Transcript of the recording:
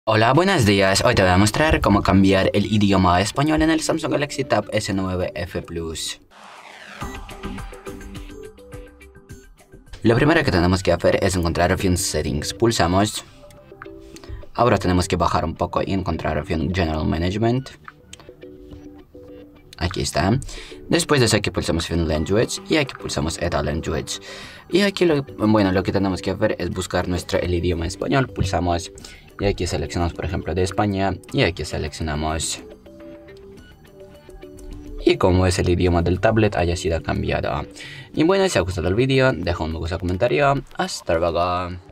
Hola, buenos días. Hoy te voy a mostrar cómo cambiar el idioma a español en el Samsung Galaxy Tab S9 Plus. Lo primero que tenemos que hacer es encontrar opción Settings. Pulsamos. Ahora tenemos que bajar un poco y encontrar opción General Management. Aquí está. Después de eso aquí pulsamos opción Language y aquí pulsamos Add a Language. Y aquí lo que tenemos que hacer es buscar el idioma español. Pulsamos y aquí seleccionamos por ejemplo de España y aquí seleccionamos. Y como es el idioma del tablet haya sido cambiado. Y bueno, si os ha gustado el vídeo, deja un me gusta, comentario. Hasta luego.